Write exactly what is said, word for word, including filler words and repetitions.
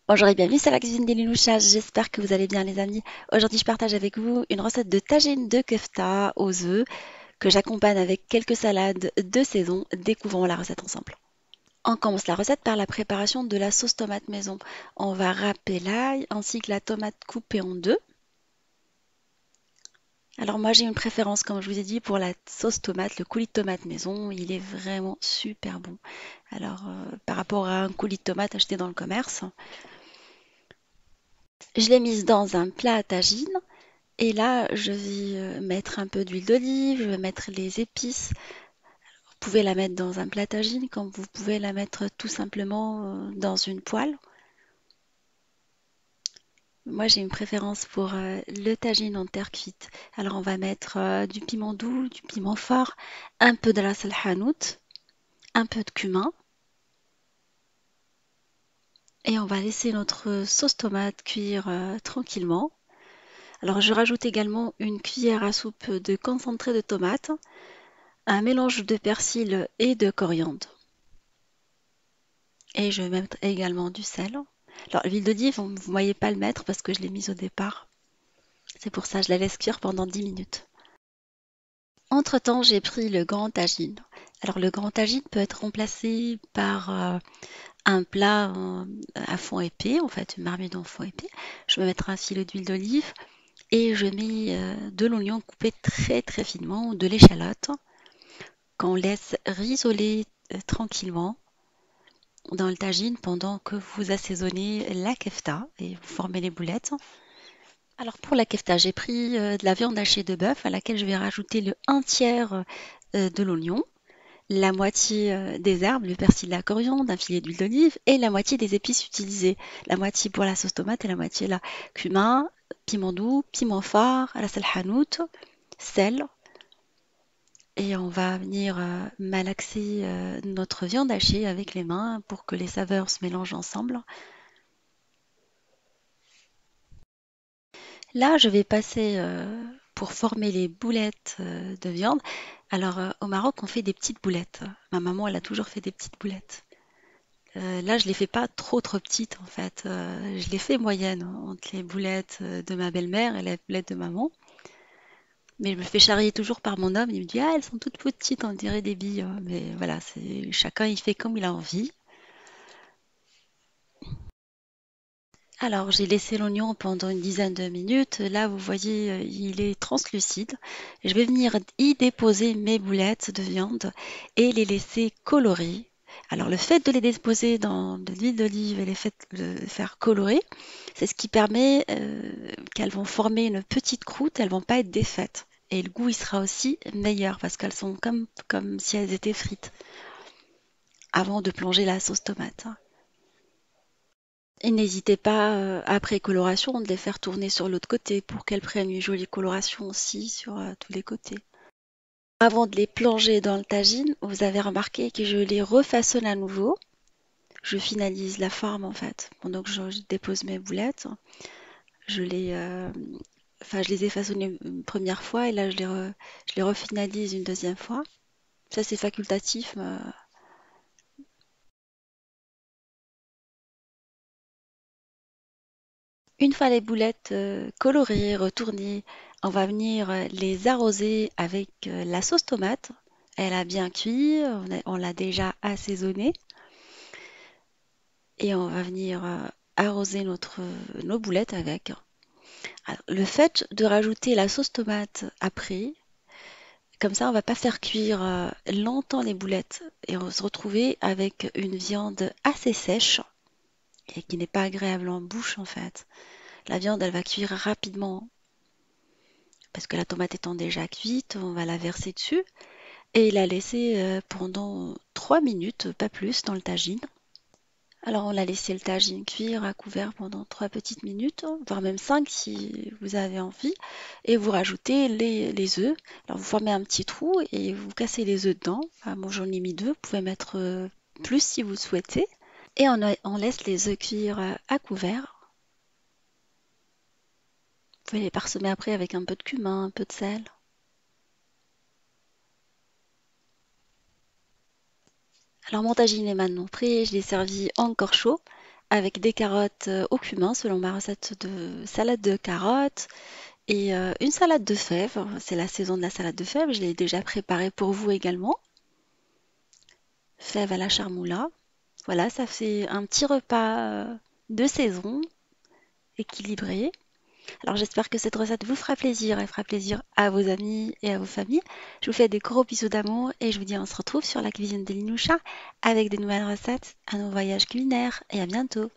Bonjour et bienvenue sur la cuisine des Linouchas, j'espère que vous allez bien les amis. Aujourd'hui je partage avec vous une recette de tagine de kefta aux œufs que j'accompagne avec quelques salades de saison. Découvrons la recette ensemble. On commence la recette par la préparation de la sauce tomate maison. On va râper l'ail ainsi que la tomate coupée en deux. Alors moi j'ai une préférence comme je vous ai dit pour la sauce tomate, le coulis de tomate maison, il est vraiment super bon. Alors euh, par rapport à un coulis de tomate acheté dans le commerce, je l'ai mise dans un plat à tagine. Et là, je vais euh, mettre un peu d'huile d'olive, je vais mettre les épices. Vous pouvez la mettre dans un plat tagine comme vous pouvez la mettre tout simplement euh, dans une poêle. Moi, j'ai une préférence pour euh, le tagine en terre cuite. Alors, on va mettre euh, du piment doux, du piment fort, un peu de ras el hanout, un peu de cumin. Et on va laisser notre sauce tomate cuire euh, tranquillement. Alors, je rajoute également une cuillère à soupe de concentré de tomate, un mélange de persil et de coriandre. Et je vais mettre également du sel. Alors, l'huile d'olive, vous ne voyez pas le mettre parce que je l'ai mise au départ. C'est pour ça, je la laisse cuire pendant dix minutes. Entre-temps, j'ai pris le grand tagine. Alors, le grand tagine peut être remplacé par euh, un plat euh, à fond épais, en fait, une marmite en fond épais. Je vais mettre un filet d'huile d'olive et je mets euh, de l'oignon coupé très très finement, de l'échalote, qu'on laisse risoler euh, tranquillement dans le tagine pendant que vous assaisonnez la kefta et vous formez les boulettes. Alors pour la kefta, j'ai pris euh, de la viande hachée de bœuf à laquelle je vais rajouter le un tiers euh, de l'oignon, la moitié euh, des herbes, le persil, la coriandre, un filet d'huile d'olive et la moitié des épices utilisées. La moitié pour la sauce tomate et la moitié là. Cumin, piment doux, piment fort, ras el hanout, sel. Et on va venir euh, malaxer euh, notre viande hachée avec les mains pour que les saveurs se mélangent ensemble. Là, je vais passer euh, pour former les boulettes euh, de viande. Alors, euh, au Maroc, on fait des petites boulettes. Ma maman, elle a toujours fait des petites boulettes. Euh, là, je les fais pas trop trop petites en fait. Euh, je les fais moyennes entre les boulettes euh, de ma belle-mère et les boulettes de maman. Mais je me fais charrier toujours par mon homme. Il me dit, ah, elles sont toutes petites, on dirait des billes. Mais voilà, c'est chacun il fait comme il a envie. Alors, j'ai laissé l'oignon pendant une dizaine de minutes. Là, vous voyez, euh, il est translucide. Je vais venir y déposer mes boulettes de viande et les laisser colorer. Alors, le fait de les déposer dans de l'huile d'olive et les fait- le faire colorer, c'est ce qui permet euh, qu'elles vont former une petite croûte, elles vont pas être défaites. Et le goût, il sera aussi meilleur parce qu'elles sont comme, comme si elles étaient frites avant de plonger la sauce tomate. Et n'hésitez pas, euh, après coloration, de les faire tourner sur l'autre côté pour qu'elles prennent une jolie coloration aussi sur euh, tous les côtés. Avant de les plonger dans le tagine, vous avez remarqué que je les refaçonne à nouveau. Je finalise la forme en fait. Pendant que je, je dépose mes boulettes, je les, euh, enfin, je les ai façonnées une première fois et là je les, re- je les refinalise une deuxième fois. Ça c'est facultatif. euh, Une fois les boulettes euh, colorées, retournées, on va venir euh, les arroser avec euh, la sauce tomate. Elle a bien cuit, on a- on l'a déjà assaisonnée et on va venir euh, arroser notre, nos boulettes avec. Alors, le fait de rajouter la sauce tomate après, comme ça on va pas faire cuire euh, longtemps les boulettes et on va se retrouver avec une viande assez sèche et qui n'est pas agréable en bouche en fait. La viande elle va cuire rapidement parce que la tomate étant déjà cuite, on va la verser dessus et la laisser euh, pendant trois minutes, pas plus, dans le tagine. Alors on l'a laissé le tagine cuire à couvert pendant trois petites minutes, voire même cinq si vous avez envie, et vous rajoutez les, les œufs. Alors vous formez un petit trou et vous cassez les œufs dedans. Enfin, moi j'en ai mis deux, vous pouvez mettre euh, plus si vous le souhaitez. Et on, a- on laisse les œufs cuire euh, à couvert. Vous pouvez les parsemer après avec un peu de cumin, un peu de sel. Alors mon tagine est maintenant prêt, je l'ai servi encore chaud avec des carottes euh, au cumin selon ma recette de salade de carottes et euh, une salade de fèves. C'est la saison de la salade de fèves, je l'ai déjà préparée pour vous également. Fèves à la charmoula. Voilà, ça fait un petit repas euh, de saison, équilibré. Alors j'espère que cette recette vous fera plaisir et fera plaisir à vos amis et à vos familles. Je vous fais des gros bisous d'amour et je vous dis on se retrouve sur la cuisine de Linoucha avec des nouvelles recettes, un nouveau voyage culinaire et à bientôt.